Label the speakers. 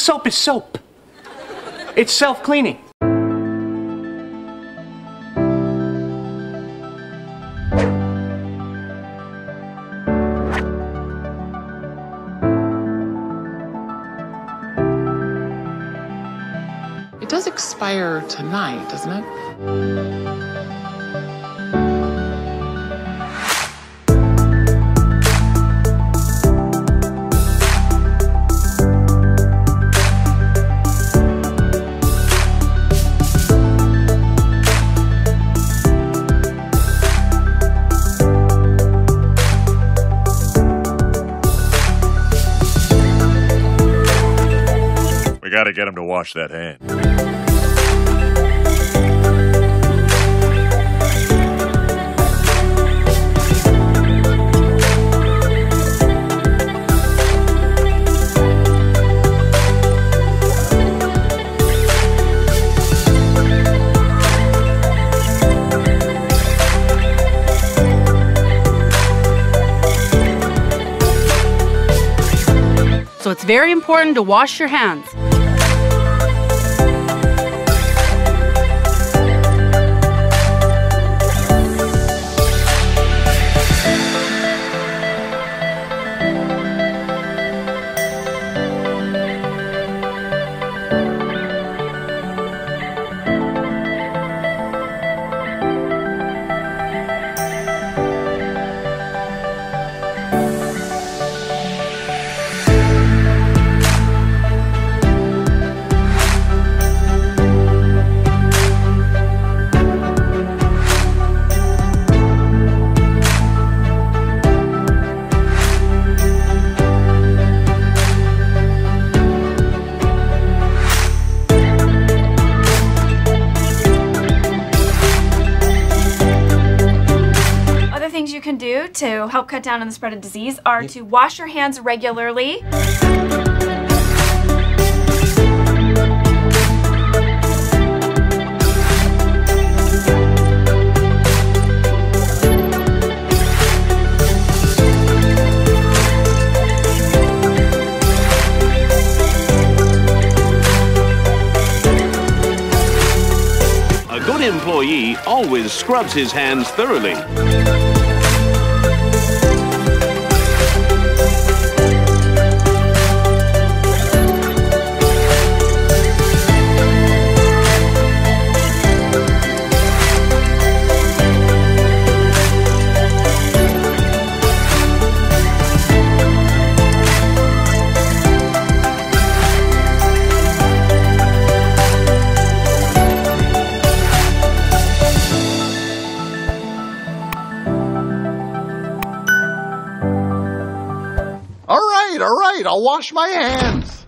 Speaker 1: Soap is soap. It's self-cleaning.
Speaker 2: It does expire tonight, doesn't it?
Speaker 3: We gotta get him to wash that hand.
Speaker 4: So it's very important to wash your hands.
Speaker 5: Things you can do to help cut down on the spread of disease are to wash your hands regularly.
Speaker 6: A good employee always scrubs his hands thoroughly.
Speaker 7: All right, I'll wash my hands.